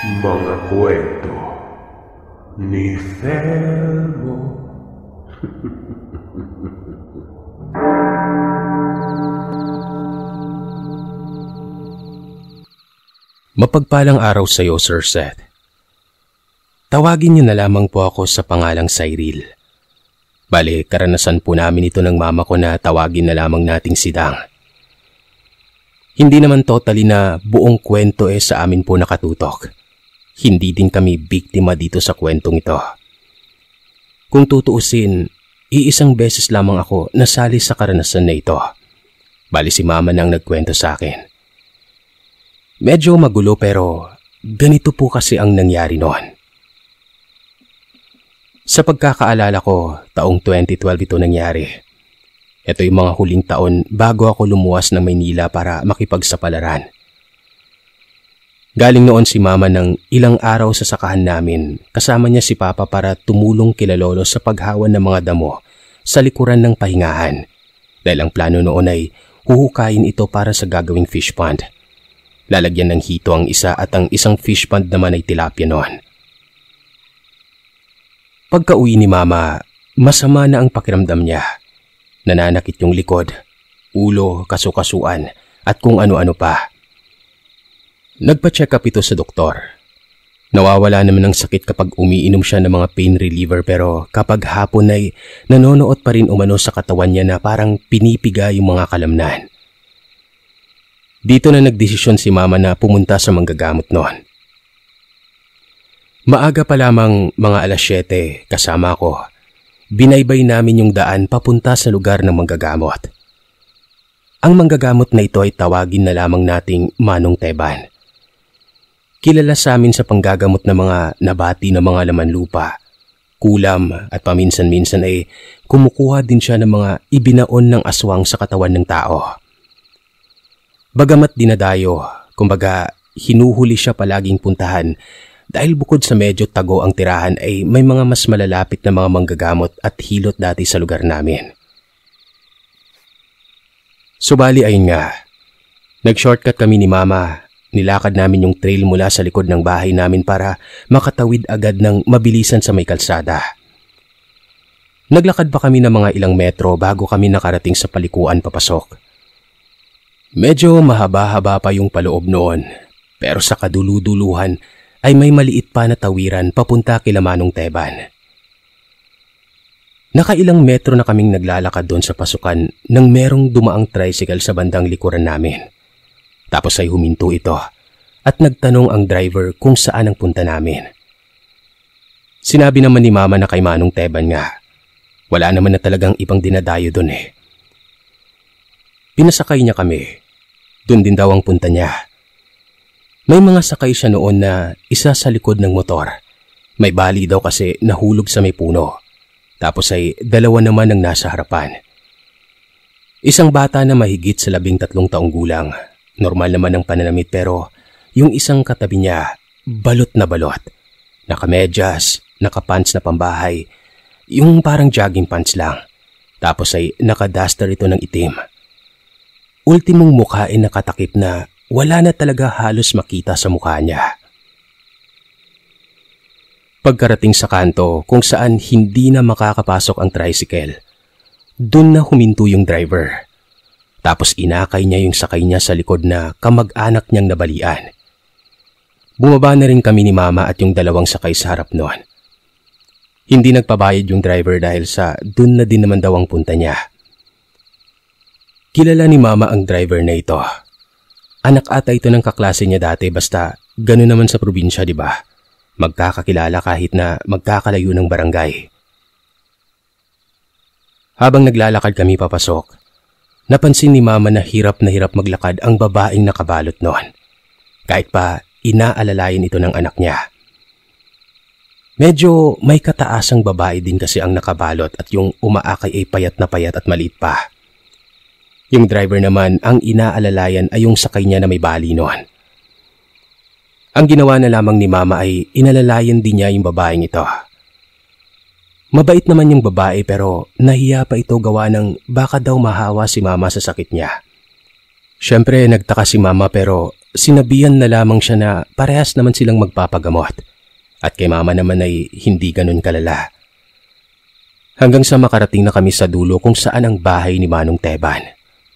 Mga kwento ni Felmo. Mapagpalang araw sa iyo, Sir Seth. Tawagin niyo na lamang po ako sa pangalang Cyril. Bale, karanasan po namin ito ng mama ko na tawagin na lamang nating si Dang. Hindi naman totally na buong kwento sa amin po nakatutok. Hindi din kami biktima dito sa kwentong ito. Kung tutuusin, iisang beses lamang ako nasali sa karanasan na ito. Bali si mama nang nagkwento sa akin. Medyo magulo pero ganito po kasi ang nangyari noon. Sa pagkakaalala ko, taong 2012 ito nangyari. Ito yung mga huling taon bago ako lumuwas ng Maynila para makipagsapalaran. Galing noon si mama ng ilang araw sa sakahan namin, kasama niya si papa para tumulong kila lolo sa paghawan ng mga damo sa likuran ng pahingahan. Dahil ang plano noon ay huhukayin ito para sa gagawing fish pond. Lalagyan ng hito ang isa at ang isang fish pond naman ay tilapia noon. Pagka-uwi ni mama, masama na ang pakiramdam niya. Nananakit yung likod, ulo, kasukasuan at kung ano-ano pa. Nagpa-check up ito sa doktor. Nawawala naman ng sakit kapag umiinom siya ng mga pain reliever pero kapag hapon ay nanonood pa rin umano sa katawan niya na parang pinipiga yung mga kalamnan. Dito na nagdesisyon si mama na pumunta sa manggagamot noon. Maaga pa lamang mga alas 7 kasama ko. Binaybay namin yung daan papunta sa lugar ng manggagamot. Ang manggagamot na ito ay tawagin na lamang nating Manong Teban. Kilala sa amin sa panggagamot ng mga nabati na mga laman lupa, kulam at paminsan-minsan ay kumukuha din siya ng mga ibinaon ng aswang sa katawan ng tao. Bagamat dinadayo, kumbaga hinuhuli siya palaging puntahan. Dahil bukod sa medyo tago ang tirahan ay may mga mas malalapit na mga manggagamot at hilot dati sa lugar namin. Subali ayun nga, nag-shortcut kami ni mama, nilakad namin yung trail mula sa likod ng bahay namin para makatawid agad ng mabilisan sa may kalsada. Naglakad pa kami ng mga ilang metro bago kami nakarating sa palikuan papasok. Medyo mahaba-haba pa yung paloob noon, pero sa kaduluduluhan ay may maliit pa na tawiran papunta kila Manong Teban. Nakailang metro na kaming naglalakad doon sa pasukan nang merong dumaang tricycle sa bandang likuran namin. Tapos ay huminto ito at nagtanong ang driver kung saan ang punta namin. Sinabi naman ni mama na kay Manong Teban nga, wala naman na talagang ibang dinadayo doon Pinasakay niya kami. Doon din daw ang punta niya. May mga sakay siya noon na isa sa likod ng motor. May bali daw kasi nahulog sa may puno. Tapos ay dalawa naman ang nasa harapan. Isang bata na mahigit sa 13 taong gulang. Normal naman ang pananamit pero yung isang katabi niya, balot na balot. Nakamedyas, nakapants na pambahay. Yung parang jogging pants lang. Tapos ay nakaduster ito ng itim. Ultimong mukha ay nakatakip na wala na talaga halos makita sa mukha niya. Pagkarating sa kanto kung saan hindi na makakapasok ang tricycle, dun na huminto yung driver. Tapos inakay niya yung sakay niya sa likod na kamag-anak niyang nabalian. Bumaba na rin kami ni mama at yung dalawang sakay sa harap noon. Hindi nagpabayad yung driver dahil sa dun na din naman daw ang punta niya. Kilala ni mama ang driver na ito. Anak ata ito ng kaklase niya dati basta gano'n naman sa probinsya, di ba? Magkakakilala kahit na magkakalayo ng barangay. Habang naglalakad kami papasok, napansin ni mama na hirap maglakad ang babaeng nakabalot noon. Kahit pa inaalalayan ito ng anak niya. Medyo may kataasang babae din kasi ang nakabalot at yung umaakay ay payat at maliit pa. Yung driver naman, ang inaalalayan ay yung sakay niya na may bali noon. Ang ginawa na lamang ni mama ay inalalayan din niya yung babaeng ito. Mabait naman yung babae pero nahiya pa ito gawa ng baka daw mahawa si mama sa sakit niya. Siyempre nagtaka si mama pero sinabihan na lamang siya na parehas naman silang magpapagamot at kay mama naman ay hindi ganun kalala. Hanggang sa makarating na kami sa dulo kung saan ang bahay ni Manong Teban.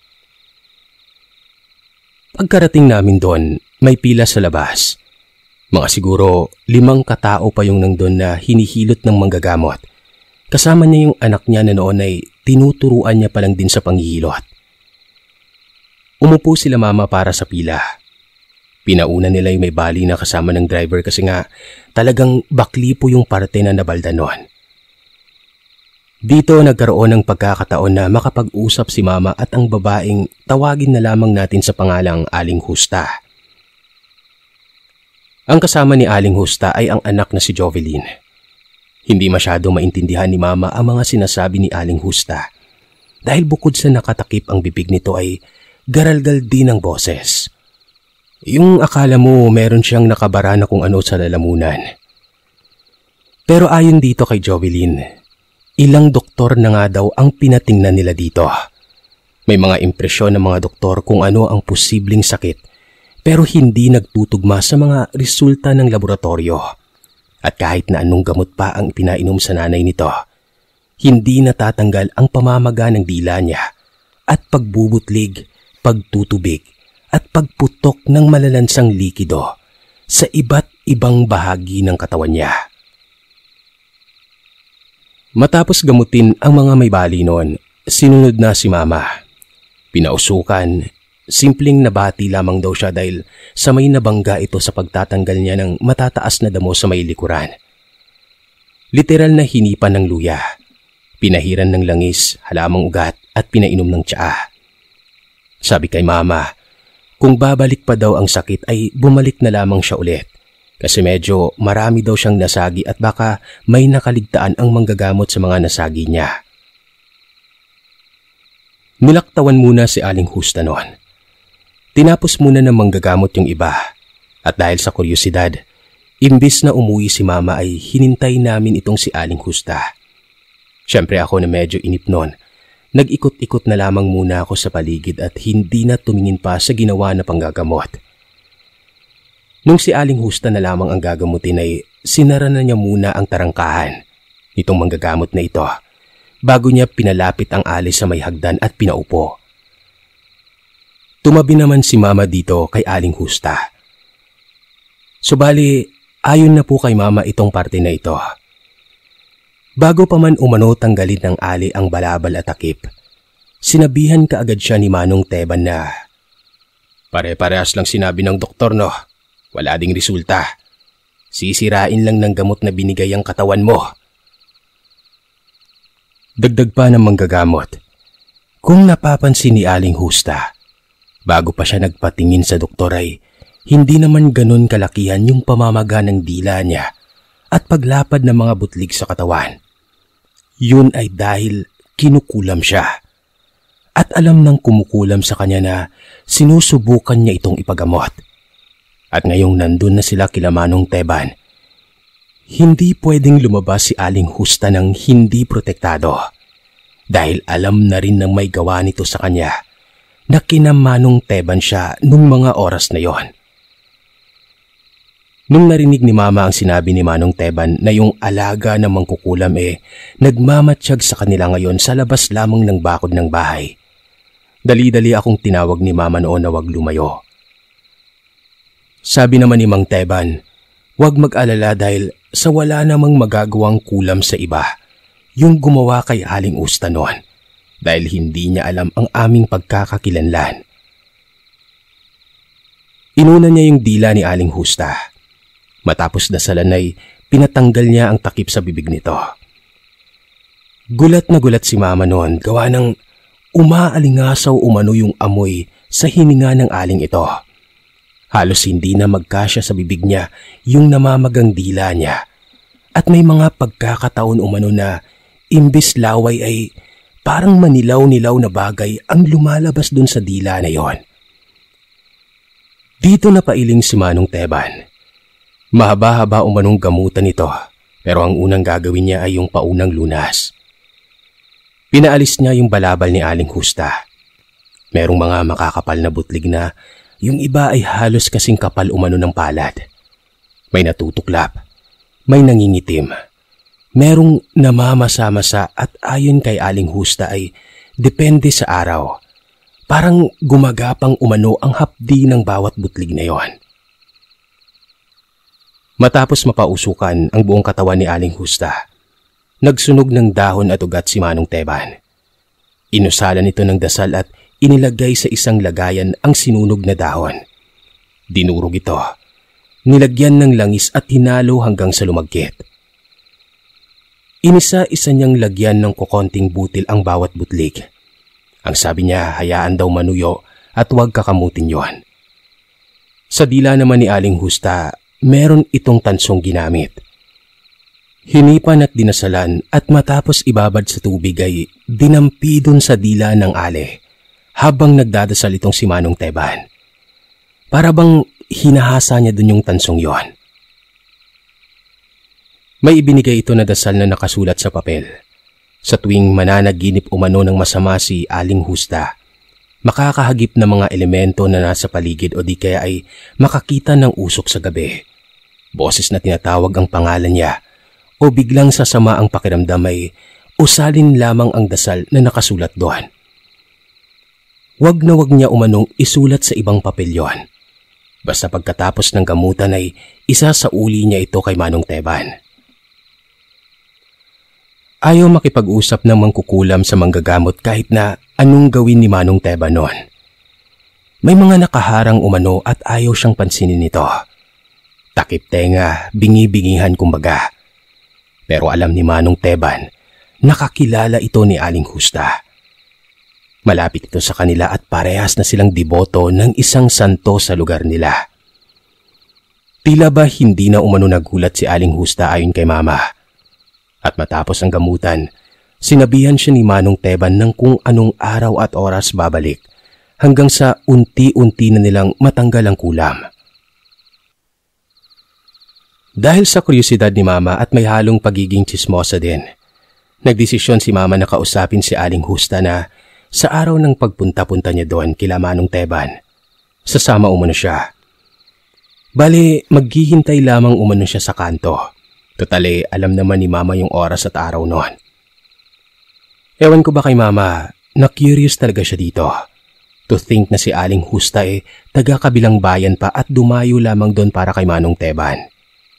Pagkarating namin doon, may pila sa labas. Mga siguro 5 katao pa yung nandun na hinihilot ng manggagamot. Kasama niya yung anak niya na noon ay tinuturuan niya pa lang din sa panghihilot. Umupo sila mama para sa pila. Pinauna nila yung may bali na kasama ng driver kasi nga talagang bakli po yung parte na nabalda noon. Dito nagkaroon ng pagkakataon na makapag-usap si mama at ang babaeng tawagin na lamang natin sa pangalang Aling Husta. Ang kasama ni Aling Husta ay ang anak na si Jovelyn. Hindi masyado maintindihan ni mama ang mga sinasabi ni Aling Husta dahil bukod sa nakatakip ang bibig nito ay garalgal din ang boses. Yung akala mo meron siyang nakabara na kung ano sa lalamunan. Pero ayon dito kay Jovelyn, ilang doktor na nga daw ang pinatingnan nila dito. May mga impresyon ng mga doktor kung ano ang posibleng sakit pero hindi nagtutugma sa mga resulta ng laboratorio. At kahit na anong gamot pa ang pinainom sa nanay nito, hindi natatanggal ang pamamaga ng dila niya at pagbubutlig, pagtutubig at pagputok ng malalansang likido sa iba't ibang bahagi ng katawan niya. Matapos gamutin ang mga may bali noon, sinunod na si mama. Pinausukan, simpleng nabati lamang daw siya dahil sa may nabangga ito sa pagtatanggal niya ng matataas na damo sa may likuran. Literal na hinipan ng luya, pinahiran ng langis, halamang ugat at pinainom ng tsaa. Sabi kay mama, kung babalik pa daw ang sakit ay bumalik na lamang siya ulit kasi medyo marami daw siyang nasagi at baka may nakaligtaan ang manggagamot sa mga nasagi niya. Nilaktawan muna si Aling Husta noon. Tinapos muna ng manggagamot yung iba at dahil sa kuryosidad, imbis na umuwi si mama ay hinintay namin itong si Aling Husta. Siyempre ako na medyo inip noon. Nag-ikot-ikot na lamang muna ako sa paligid at hindi na tumingin pa sa ginawa na panggagamot. Nung si Aling Husta na lamang ang gagamutin ay sinara na niya muna ang tarangkahan nitong manggagamot na ito bago niya pinalapit ang alis sa may hagdan at pinaupo. Tumabi naman si mama dito kay Aling Husta. Subali, ayon na po kay mama itong parte na ito. Bago pa man umano tanggalin ng ali ang balabal at takip, sinabihan kaagad siya ni Manong Teban na, "Pare-parehas lang sinabi ng doktor no, wala ding resulta. Sisirain lang ng gamot na binigay ang katawan mo." Dagdag pa ng manggagamot, kung napapansin ni Aling Husta, bago pa siya nagpatingin sa doktor ay hindi naman ganun kalakihan yung pamamaga ng dila niya at paglapad ng mga butlig sa katawan. Yun ay dahil kinukulam siya. At alam ng kumukulam sa kanya na sinusubukan niya itong ipagamot. At ngayong nandun na sila kila Manong Teban, hindi pwedeng lumabas si Aling Husta ng hindi protektado. Dahil alam na rin ng may gawa nito sa kanya na kina Manong Teban siya nung mga oras na yon. Nung narinig ni mama ang sinabi ni Manong Teban na yung alaga na mangkukulam nagmamatsyag sa kanila ngayon sa labas lamang ng bakod ng bahay. Dali-dali akong tinawag ni mama noon na wag lumayo. Sabi naman ni Mang Teban, wag mag-alala dahil sa wala namang magagawang kulam sa iba, yung gumawa kay Aling Husta noon dahil hindi niya alam ang aming pagkakakilanlan. Inuna niya yung dila ni Aling Husta. Matapos dasalan ay pinatanggal niya ang takip sa bibig nito. Gulat na gulat si mama noon gawa ng umaalingasaw umano yung amoy sa hininga ng aling ito. Halos hindi na magkasya sa bibig niya yung namamagang dila niya at may mga pagkakataon umano na imbis laway ay parang manilaw-nilaw na bagay ang lumalabas dun sa dila na yon. Dito napailing si Manong Teban. Mahaba-haba umanong gamutan ito pero ang unang gagawin niya ay yung paunang lunas. Pinaalis niya yung balabal ni Aling Husta. Merong mga makakapal na butlig na Yung iba ay halos kasing kapal umano ng palad. May natutuklap, may nangingitim, merong namamasa-masa at ayon kay Aling Husta ay depende sa araw. Parang gumagapang umano ang hapdi ng bawat butlig na yon. Matapos mapausukan ang buong katawan ni Aling Husta, nagsunog ng dahon at ugat si Manong Teban. Inusalan ito ng dasal at inilagay sa isang lagayan ang sinunog na dahon. Dinurog ito, nilagyan ng langis at hinalo hanggang sa lumagkit. Inisa-isa niyang lagyan ng kokonting butil ang bawat butlig. Ang sabi niya, hayaan daw manuyo at huwag kakamutin yon. Sa dila naman ni Aling Husta, meron itong tansong ginamit. Hinipan at dinasalan at matapos ibabad sa tubig ay dinampi dun sa dila ng ale habang nagdadasal itong si Manong Teban. Para bang hinahasa niya dun yung tansong yon. May ibinigay ito na dasal na nakasulat sa papel. Sa tuwing mananaginip umano ng masama si Aling Husta, makakahagip ng mga elemento na nasa paligid o di kaya ay makakita ng usok sa gabi. Boses na tinatawag ang pangalan niya o biglang sasama ang pakiramdam ay usalin lamang ang dasal na nakasulat doon. Wag na wag niya umanong isulat sa ibang papel yon. Basta pagkatapos ng gamutan ay isa sa uli niya ito kay Manong Teban. Ayaw makipag-usap ng mangkukulam sa manggagamot kahit na anong gawin ni Manong Teban noon. May mga nakaharang umano at ayaw siyang pansinin nito. Takip tenga, bingi-bingihan kumbaga. Pero alam ni Manong Teban, nakakilala ito ni Aling Husta. Malapit ito sa kanila at parehas na silang deboto ng isang santo sa lugar nila. Tila ba hindi na umano nagulat si Aling Husta ayon kay Mama. At matapos ang gamutan, sinabihan siya ni Manong Teban ng kung anong araw at oras babalik hanggang sa unti-unti na nilang matanggal ang kulam. Dahil sa kuryosidad ni Mama at may halong pagiging tsismosa din, nagdesisyon si Mama na kausapin si Aling Husta na sa araw ng pagpunta-punta niya doon kila Manong Teban, sasama umano siya. Bale, maghihintay lamang umano siya sa kanto. Totale, alam naman ni Mama yung oras at araw noon. Ewan ko ba kay Mama, na-curious talaga siya dito. To think na si Aling Husta taga-kabilang bayan pa at dumayo lamang doon para kay Manong Teban.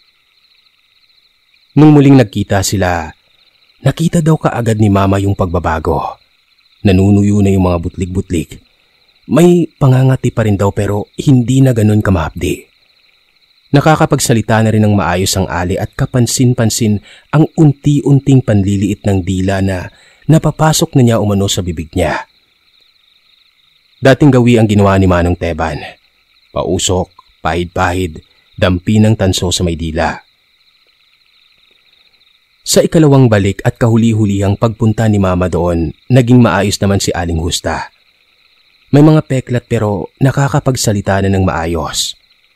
Nung muling nagkita sila, nakita daw kaagad ni Mama yung pagbabago. Nanunuyo na yung mga butlig-butlig. May pangangati pa rin daw pero hindi na ganun kamahapdi. Nakakapagsalita na rin ng maayos ang ali at kapansin-pansin ang unti-unting panliliit ng dila na napapasok na niya umano sa bibig niya. Dating gawi ang ginawa ni Manong Teban. Pausok, pahid-pahid, dampi ng tanso sa may dila. Sa ikalawang balik at kahuli-hulihang pagpunta ni Mama doon, naging maayos naman si Aling Husta. May mga peklat pero nakakapagsalita na ng maayos.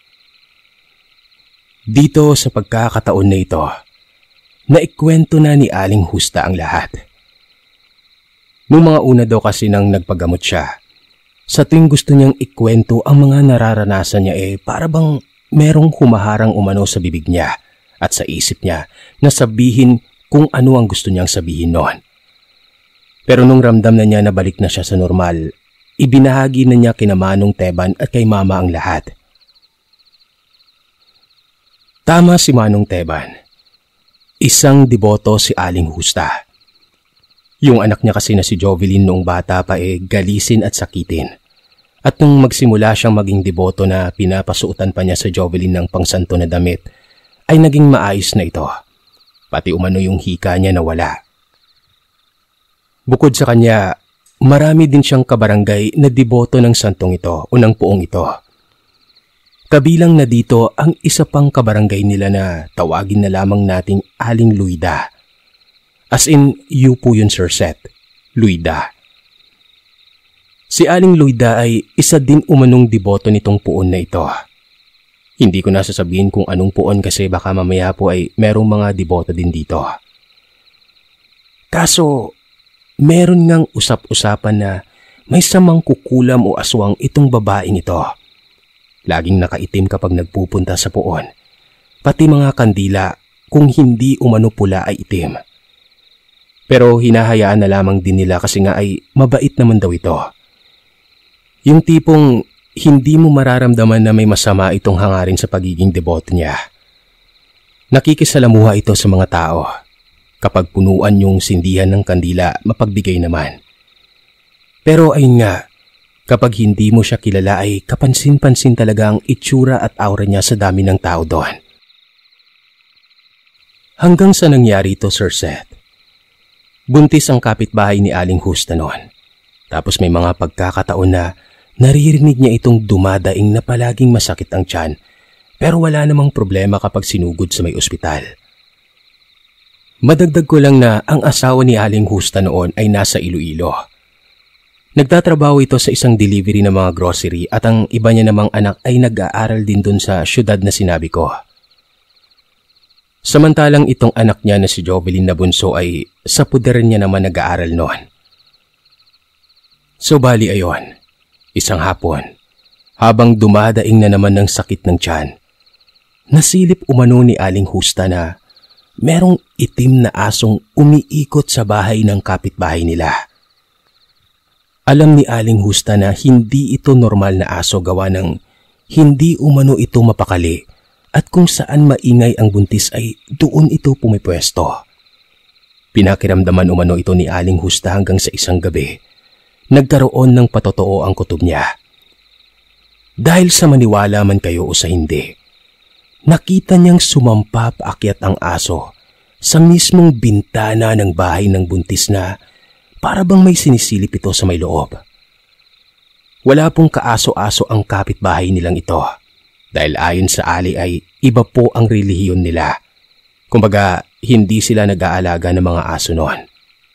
Dito sa pagkakataon na ito, naikwento na ni Aling Husta ang lahat. Noong mga una daw kasi nang nagpagamot siya, sa tuwing gusto niyang ikwento ang mga nararanasan niya para bang merong humaharang umano sa bibig niya at sa isip niya na sabihin kung ano ang gusto niyang sabihin noon. Pero nung ramdam na niya na balik na siya sa normal, ibinahagi na niya kina Manong Teban at kay Mama ang lahat. Tama si Manong Teban. Isang deboto si Aling Husta. Yung anak niya kasi na si Jovelyn noong bata pa galisin at sakitin. At nung magsimula siyang maging deboto na pinapasuotan pa niya sa Jovelyn ng pangsanto na damit, ay naging maayos na ito. Pati umano yung hika niya nawala. Bukod sa kanya, marami din siyang kabarangay na deboto ng santong ito o ng puong ito. Kabilang na dito ang isa pang kabarangay nila na tawagin na lamang nating Aling Luida. As in, you po yun Sir Seth, Luida. Si Aling Luida ay isa din umanong deboto nitong puon na ito. Hindi ko nasasabihin kung anong puon kasi baka mamaya po ay merong mga deboto din dito. Kaso, meron ngang usap-usapan na may samang kukulam o aswang itong babaeng ito Laging nakaitim kapag nagpupunta sa puon. Pati mga kandila, kung hindi umano pula ay itim. Pero hinahayaan na lamang din nila kasi nga ay mabait naman daw ito. Yung tipong hindi mo mararamdaman na may masama itong hangarin sa pagiging deboto niya. Nakikisalamuha ito sa mga tao. Kapag punuan yung sindihan ng kandila, mapagbigay naman. Pero ayun nga, kapag hindi mo siya kilala ay kapansin-pansin talaga ang itsura at aura niya sa dami ng tao doon. Hanggang sa nangyari ito, Sir Seth. Buntis ang kapitbahay ni Aling Husta noon. Tapos may mga pagkakataon na naririnig niya itong dumadaing na palaging masakit ang tiyan, pero wala namang problema kapag sinugod sa may ospital. Madagdag ko lang na ang asawa ni Aling Husta noon ay nasa Iloilo. Nagtatrabaho ito sa isang delivery ng mga grocery at ang iba niya namang anak ay nag-aaral din dun sa syudad na sinabi ko. Samantalang itong anak niya na si Jovelyn na bunso ay sa puder niya naman nag-aaral noon. So bali ayon, isang hapon, habang dumadaing na naman ng sakit ng tiyan, nasilip umano ni Aling Husta na merong itim na asong umiikot sa bahay ng kapitbahay nila. Alam ni Aling Husta na hindi ito normal na aso gawa ng hindi umano ito mapakali at kung saan maingay ang buntis ay doon ito pumipwesto. Pinakiramdaman umano ito ni Aling Husta hanggang sa isang gabi. Nagkaroon ng patotoo ang kutob niya. Dahil sa maniwala man kayo o sa hindi, nakita niyang sumampa paakyat ang aso sa mismong bintana ng bahay ng buntis na para bang may sinisilip ito sa may loob. Wala pong kaaso-aso ang kapitbahay nilang ito dahil ayon sa ali ay iba po ang relihiyon nila. Kumbaga, hindi sila nag-aalaga ng mga aso noon.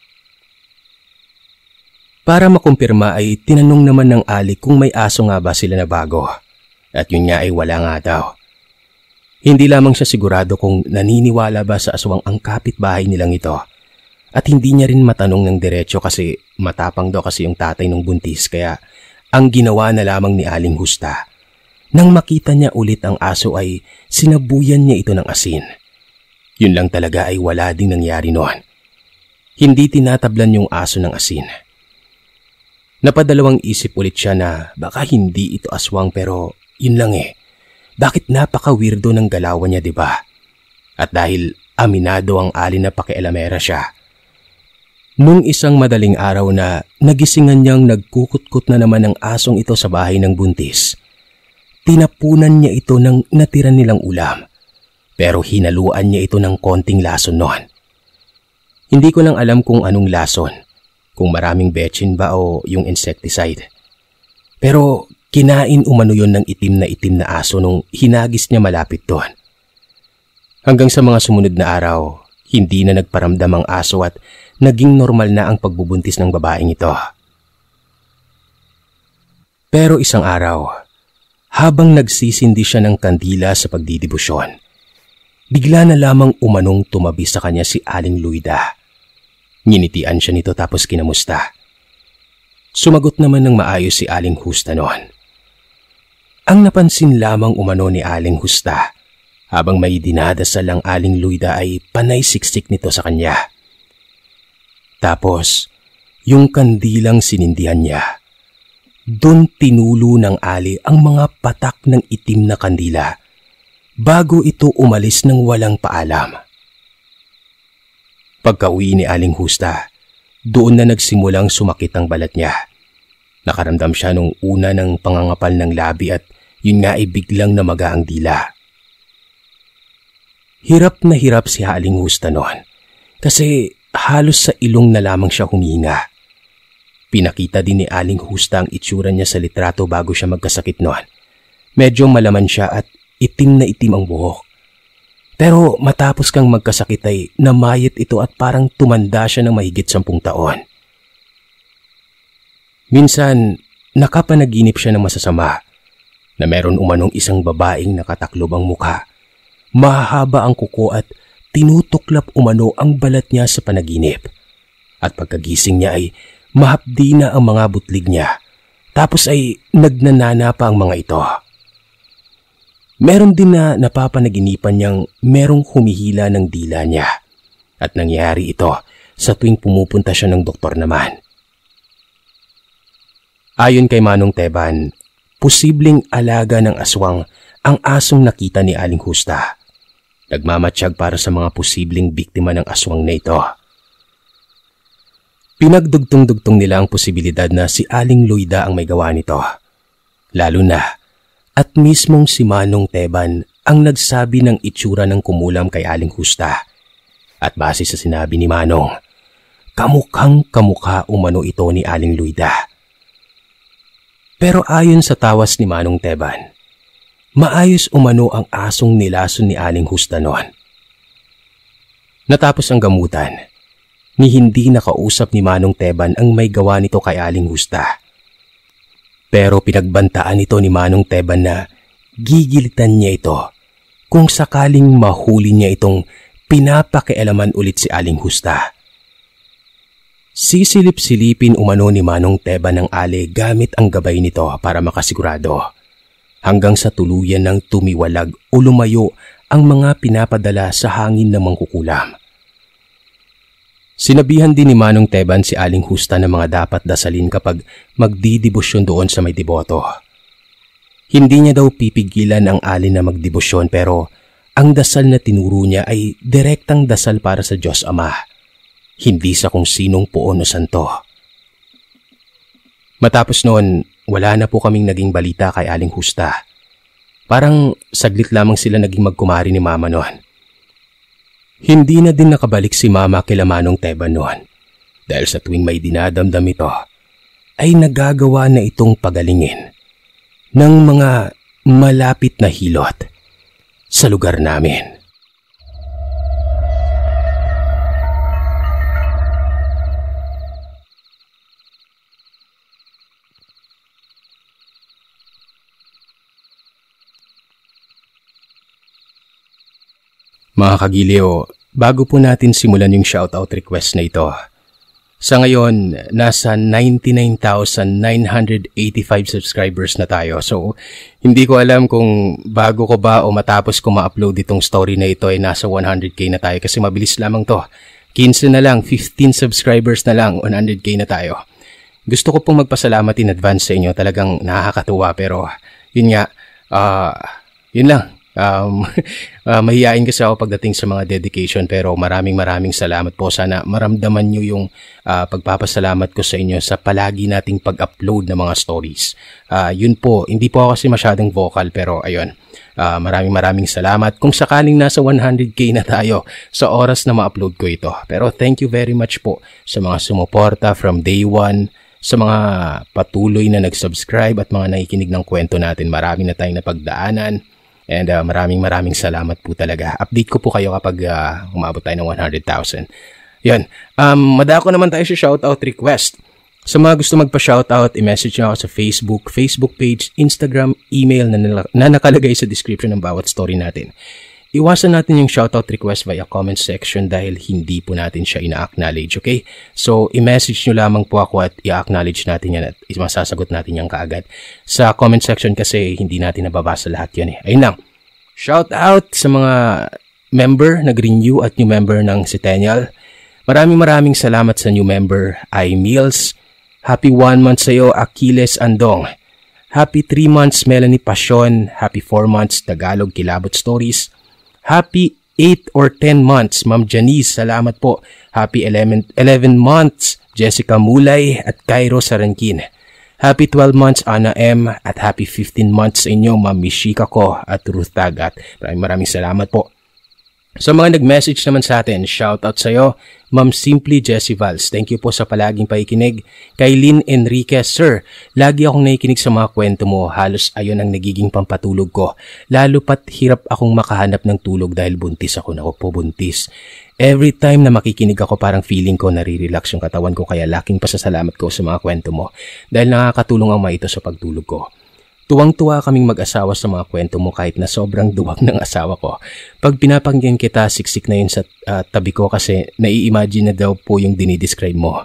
Para makumpirma ay tinanong naman ng ali kung may aso nga ba sila na bago at yun nga ay wala nga daw. Hindi lamang siya sigurado kung naniniwala ba sa aswang ang kapitbahay nilang ito. At hindi niya rin matanong ng diretso kasi matapang daw kasi yung tatay ng buntis kaya ang ginawa na lamang ni Aling Husta. Nang makita niya ulit ang aso ay sinabuyan niya ito ng asin. Yun lang talaga ay wala ding nangyari noon. Hindi tinatablan yung aso ng asin. Napadalawang isip ulit siya na baka hindi ito aswang pero yun lang Bakit napaka-weirdo ng galawan niya, diba? At dahil aminado ang ali na pakialamera siya, nung isang madaling araw na nagisingan niyang nagkukutkot na naman ang asong ito sa bahay ng buntis, tinapunan niya ito ng natira nilang ulam, pero hinaluan niya ito ng konting lason noon. Hindi ko lang alam kung anong lason, kung maraming betchin ba o yung insecticide. Pero kinain umano yun ng itim na aso nung hinagis niya malapit doon. Hanggang sa mga sumunod na araw, hindi na nagparamdam ang aso at naging normal na ang pagbubuntis ng babaeng ito. Pero isang araw, habang nagsisindi siya ng kandila sa pagdidibusyon, bigla na lamang umanong tumabi sa kanya si Aling Luida. Nginitian siya nito tapos kinamusta. Sumagot naman ng maayos si Aling Husta noon. Ang napansin lamang umano ni Aling Husta habang may dinadasal ang Aling Luida ay panay siksik nito sa kanya. Tapos, yung kandilang sinindihan niya, doon tinulo ng ali ang mga patak ng itim na kandila bago ito umalis ng walang paalam. Pagka-uwi ni Aling Husta, doon na nagsimulang sumakit ang balat niya. Nakaramdam siya nung una ng pangangapal ng labi at yun nga ay biglang namaga ang dila. Hirap na hirap si Aling Husta noon kasi halos sa ilong na lamang siya humihinga. Pinakita din ni Aling Husta ang itsura niya sa litrato bago siya magkasakit noon. Medyo malaman siya at itim na itim ang buhok. Pero matapos kang magkasakit ay namayit ito at parang tumanda siya ng mahigit 10 taon. Minsan, nakapanaginip siya ng masasama na meron umanong isang babaeng nakataklob ang mukha. Mahahaba ang kuko at tinutuklap umano ang balat niya sa panaginip. At pagkagising niya ay mahapdi na ang mga butlig niya. Tapos ay nagnanana pa ang mga ito. Meron din na napapanaginipan niyang merong humihila ng dila niya at nangyari ito sa tuwing pumupunta siya ng doktor naman. Ayon kay Manong Teban, posibleng alaga ng aswang ang asong nakita ni Aling Husta. Nagmamatsyag para sa mga posibleng biktima ng aswang na ito. Pinagdugtong-dugtong nila ang posibilidad na si Aling Loida ang may gawa nito. Lalo na at mismong si Manong Teban ang nagsabi ng itsura ng kumulam kay Aling Husta. At base sa sinabi ni Manong, kamukhang kamukha umano ito ni Aling Loida. Pero ayon sa tawas ni Manong Teban, maayos umano ang asong nilason ni Aling Husta noon. Natapos ang gamutan, ni hindi nakausap ni Manong Teban ang may gawa nito kay Aling Husta. Pero pinagbantaan ito ni Manong Teban na gigilitan niya ito kung sakaling mahuli niya itong pinapakialaman ulit si Aling Husta. Sisilip-silipin umano ni Manong Teban ng Ale gamit ang gabay nito para makasigurado. Hanggang sa tuluyan ng tumiwalag o lumayo ang mga pinapadala sa hangin ng mangkukulam. Sinabihan din ni Manong Teban si Aling Husta na mga dapat dasalin kapag magdidibusyon doon sa may deboto. Hindi niya daw pipigilan ang Ali na magdibusyon pero ang dasal na tinuro niya ay direktang dasal para sa Diyos Ama, hindi sa kung sinong puon o santo. Matapos noon, wala na po kaming naging balita kay Aling Husta. Parang saglit lamang sila naging magkumari ni Mama noon. Hindi na din nakabalik si Mama kila Manong Teban noon dahil sa tuwing may dinadamdam ito ay nagagawa na itong pagalingin ng mga malapit na hilot sa lugar namin. Mga kagiliw, bago po natin simulan yung shoutout request na ito. Sa ngayon, nasa 99,985 subscribers na tayo. So, hindi ko alam kung bago ko ba o matapos ko ma-upload itong story na ito ay nasa 100k na tayo kasi mabilis lamang to. 15 na lang, 15 subscribers na lang, 100k na tayo. Gusto ko pong magpasalamat in advance sa inyo. Talagang nakakatuwa pero yun nga, yun lang. Mahihain kasi ako pagdating sa mga dedication pero maraming salamat po. Sana maramdaman nyo yung pagpapasalamat ko sa inyo sa palagi nating pag-upload ng mga stories. Yun po, hindi po ako kasi masyadong vocal pero ayun, maraming salamat kung sakaling nasa 100k na tayo sa oras na ma-upload ko ito. Pero thank you very much po sa mga sumuporta from day one, sa mga patuloy na nag-subscribe at mga nakikinig ng kwento natin. Marami na tayong napagdaanan. And maraming salamat po talaga. Update ko po kayo kapag umabot tayo ng 100,000. Yan. Madako naman tayo sa shoutout request. Sa mga gusto magpa-shoutout, i-message nyo ako sa Facebook page, Instagram, email na nakalagay sa description ng bawat story natin. Iwasan natin yung shoutout request via comment section dahil hindi po natin siya ina-acknowledge, okay? So, i-message nyo lamang po ako at i-acknowledge natin yan at masasagot natin yan kaagad. Sa comment section kasi hindi natin nababasa lahat yan eh. Ayun lang. Shoutout sa mga member, nag-renew at new member ng Centennial. Maraming salamat sa new member, iMeals. Happy 1 month sa iyo, Achilles Andong. Happy 3 months, Melanie Passion. Happy 4 months, Tagalog Kilabot Stories. Happy 8 or 10 months, Ma'am Janice, salamat po. Happy 11 months, Jessica Mulay at Cairo Sarankin. Happy 12 months, Ana M. At happy 15 months sa inyo, Ma'am Mishika ko at Ruth Tagat. Maraming salamat po. Sa mga nag-message naman sa atin, shoutout sa iyo, Ma'am Simply Jessie Vals. Thank you po sa palaging pakikinig. Kay Lynn Enriquez, Sir, lagi akong nakikinig sa mga kwento mo. Halos ayon ang nagiging pampatulog ko. Lalo pat hirap akong makahanap ng tulog dahil buntis ako. Naku po, buntis. Every time na makikinig ako, parang feeling ko nare-relax yung katawan ko. Kaya laking pasasalamat ko sa mga kwento mo. Dahil nakakatulong ang ito sa pagtulog ko. Tuwang-tuwa kaming mag-asawa sa mga kwento mo kahit na sobrang duwag ng asawa ko. Pag pinapanggihan kita, siksik na yun sa tabi ko kasi nai-imagine na daw po yung dinidescribe mo.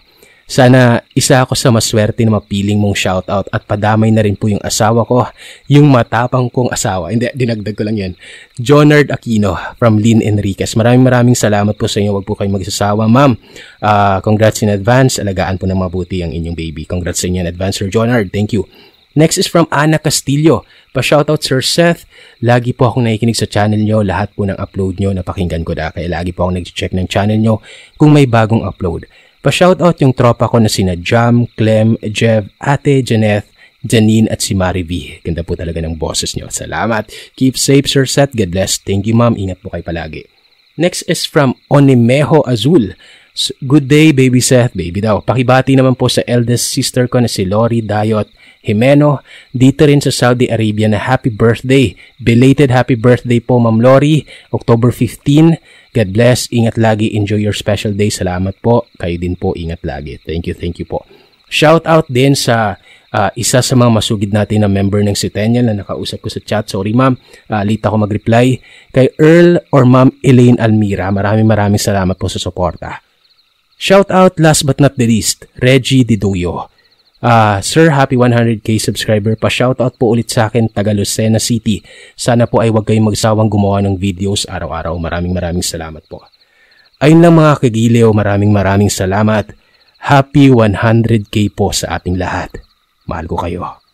Sana isa ako sa maswerte na mapiling mong shoutout at padamay na rin po yung asawa ko, yung matapang kong asawa. Hindi, dinagdag ko lang yan. Jonard Aquino from Lynn Enriquez. Maraming salamat po sa inyo. Huwag po kayong magsasawa, ma'am. Congrats in advance. Alagaan po ng mabuti ang inyong baby. Congrats sa inyo in advance, Sir Jonard. Thank you. Next is from Ana Castillo. Pa-shoutout Sir Seth. Lagi po akong nakikinig sa channel nyo. Lahat po ng upload nyo napakinggan ko na. Kaya lagi po akong nag-check ng channel nyo kung may bagong upload. Pa-shoutout yung tropa ko na sina Jam, Clem, Jev, Ate, Janeth, Janine at si Mari V. Ganda po talaga ng boses nyo. Salamat. Keep safe, Sir Seth. God bless. Thank you, ma'am. Ingat po kayo palagi. Next is from Onimejo Azul. Good day, baby Seth. Baby daw. Pakibati naman po sa eldest sister ko na si Lori Dayot Jimeno. Dito rin sa Saudi Arabia na happy birthday. Belated happy birthday po, Ma'am Lori. October 15. God bless. Ingat lagi. Enjoy your special day. Salamat po. Kayo din po. Ingat lagi. Thank you po. Shout out din sa isa sa mga masugid natin na member ng Centennial na nakausap ko sa chat. Sorry ma'am, late ako mag-reply. Kay Earl or Ma'am Elaine Almira. Maraming salamat po sa suporta. Shout out last but not the least, Reggie Diduyo. Sir, happy 100k subscriber. Pa-shoutout po ulit sa akin, taga Lucena City. Sana po ay huwag kayong magsawang gumawa ng videos araw-araw. Maraming salamat po. Ayun lang mga kagiliw, maraming salamat. Happy 100k po sa ating lahat. Mahal ko kayo.